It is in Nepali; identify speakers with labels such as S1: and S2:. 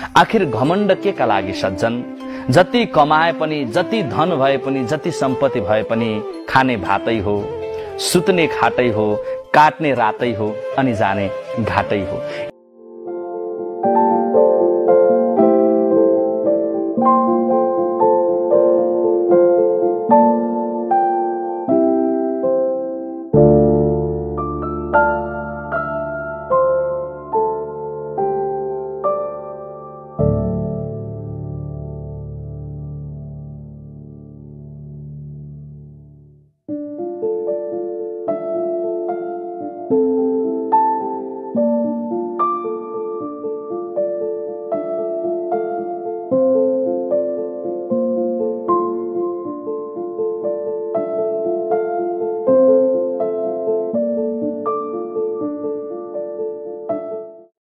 S1: आखिर घमण्ड के का लागि सज्जन? जति कमाए पनि, जति धन भए पनि, जति सम्पत्ति भए पनि खाने भातै हो, सुत्ने खाटै हो, काट्ने रातै हो अनि जाने घाटै हो।